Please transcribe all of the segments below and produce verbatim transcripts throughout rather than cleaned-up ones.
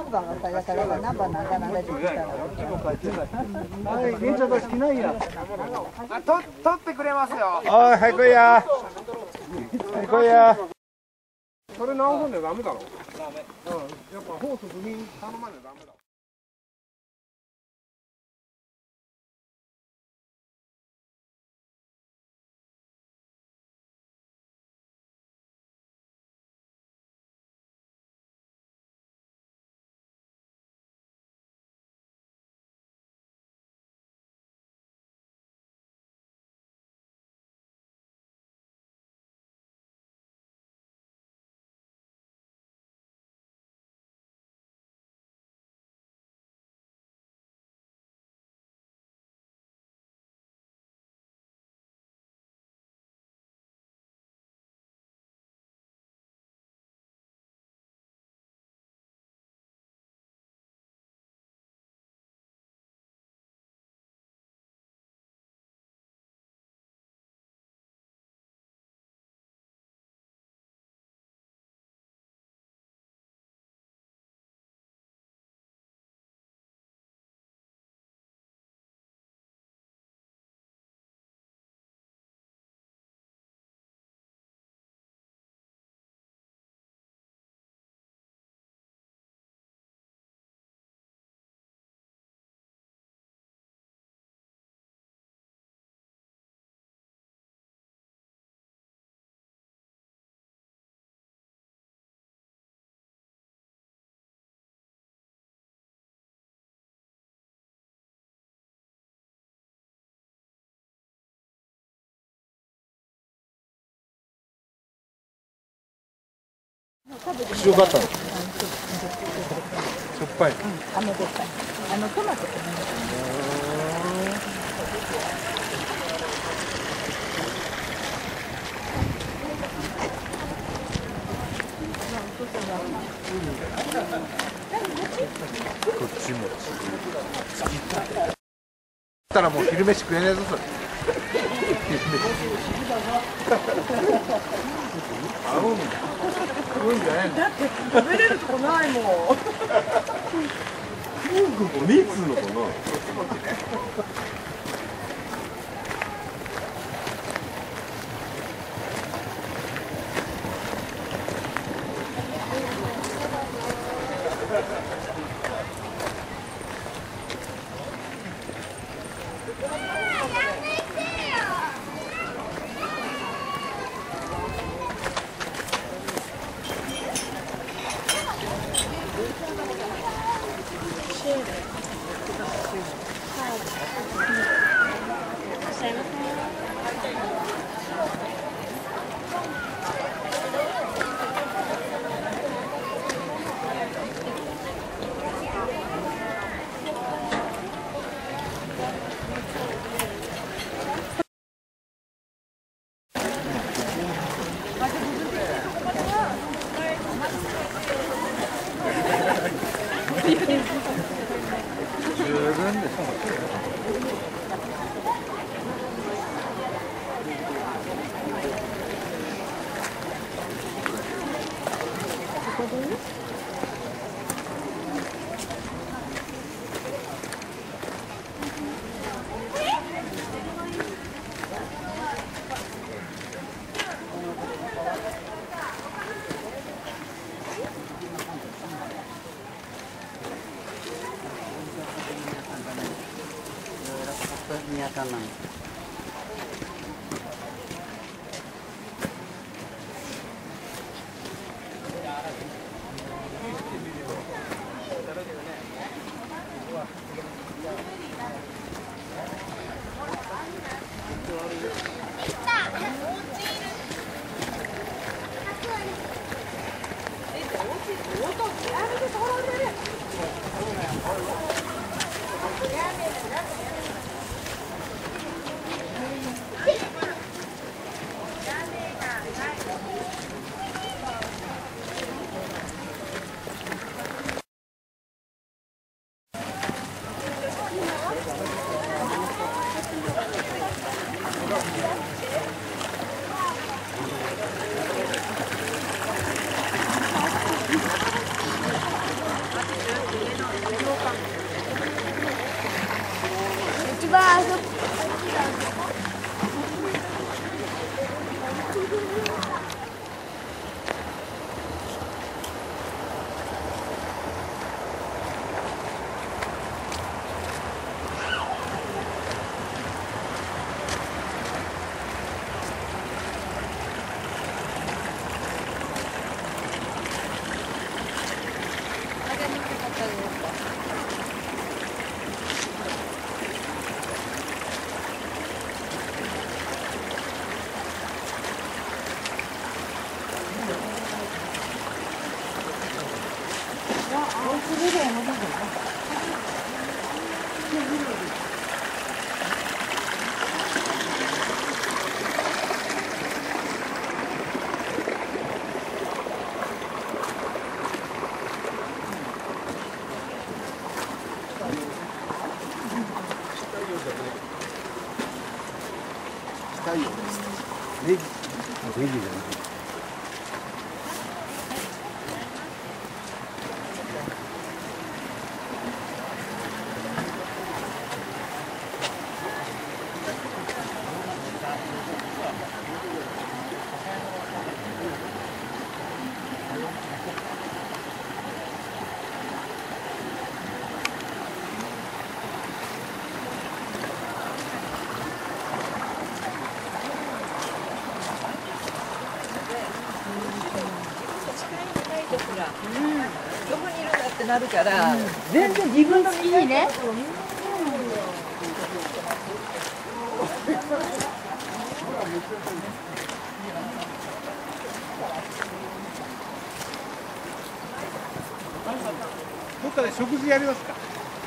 何番がだから何番なんかなれてきたら。 はい、現状が好きないや。 あ、と、取ってくれますよ。 おい、はい、来いや。はい、来いや。 それ直すんでダメだろ。ダメ。うん、やっぱホース部品頼まないとダメだ。 塩バター。しょっぱい。 うん、あのでっかい。あのトマト。 こっちも。たらもう昼飯食えねえぞそれ。合うんだ。食うんじゃないの。 だって食べれるとこないもん。 ここねえっつうのかな。 宮田なんです。 どこにいるんだってなるから、全然自分の好きにね。 どっかで食事やりますか。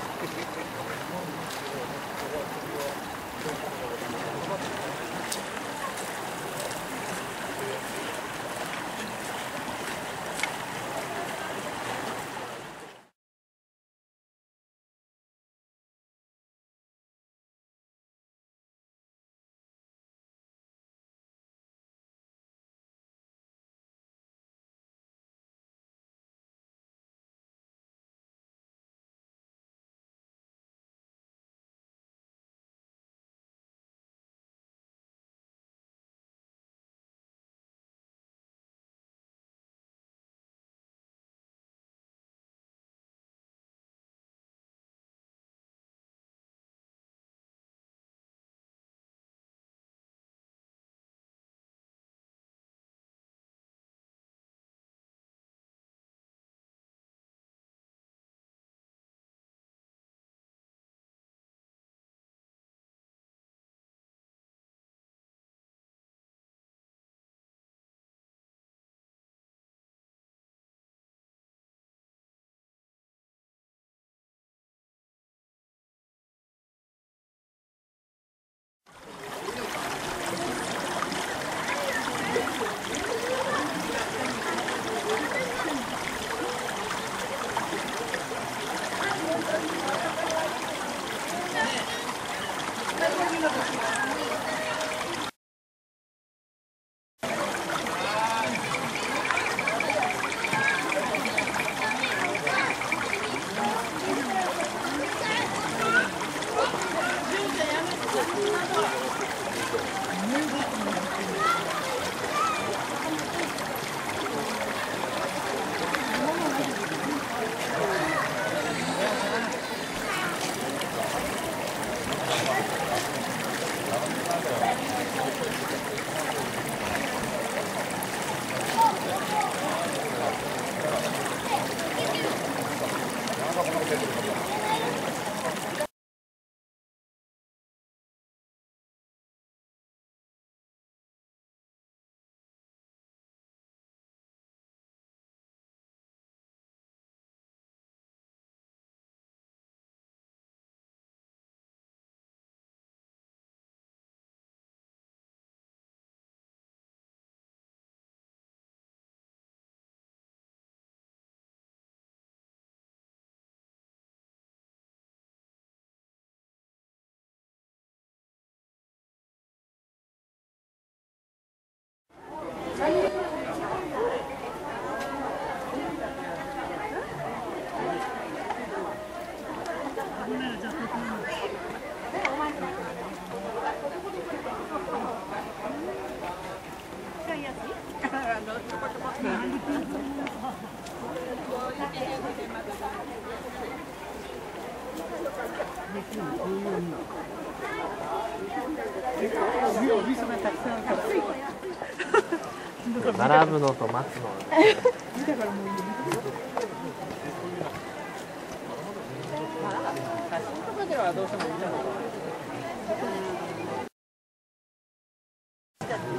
並ぶのと待つの。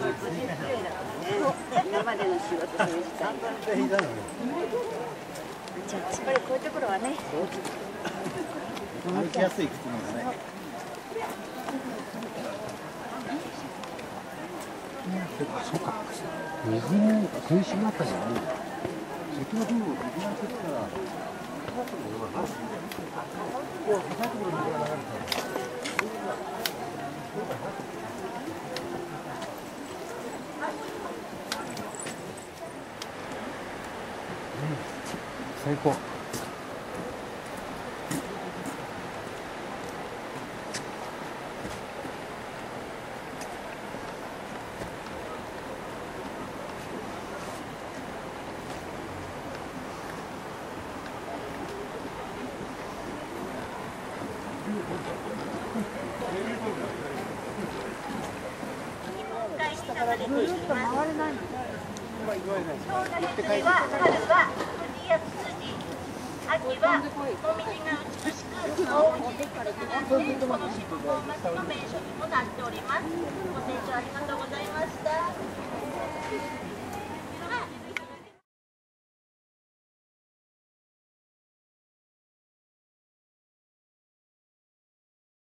今までの仕事する時間。 じゃあやっぱりこういうところはね。 歩きやすい靴なんだね。そうか。水に食いしまったじゃない。先ほど水が降ったら。最高。 ぐるっと回れないの。春は藤やツツジ、秋はもみじが美しく青いじが続いて、この下郷町の名所にもなっております。ご清聴ありがとうございました。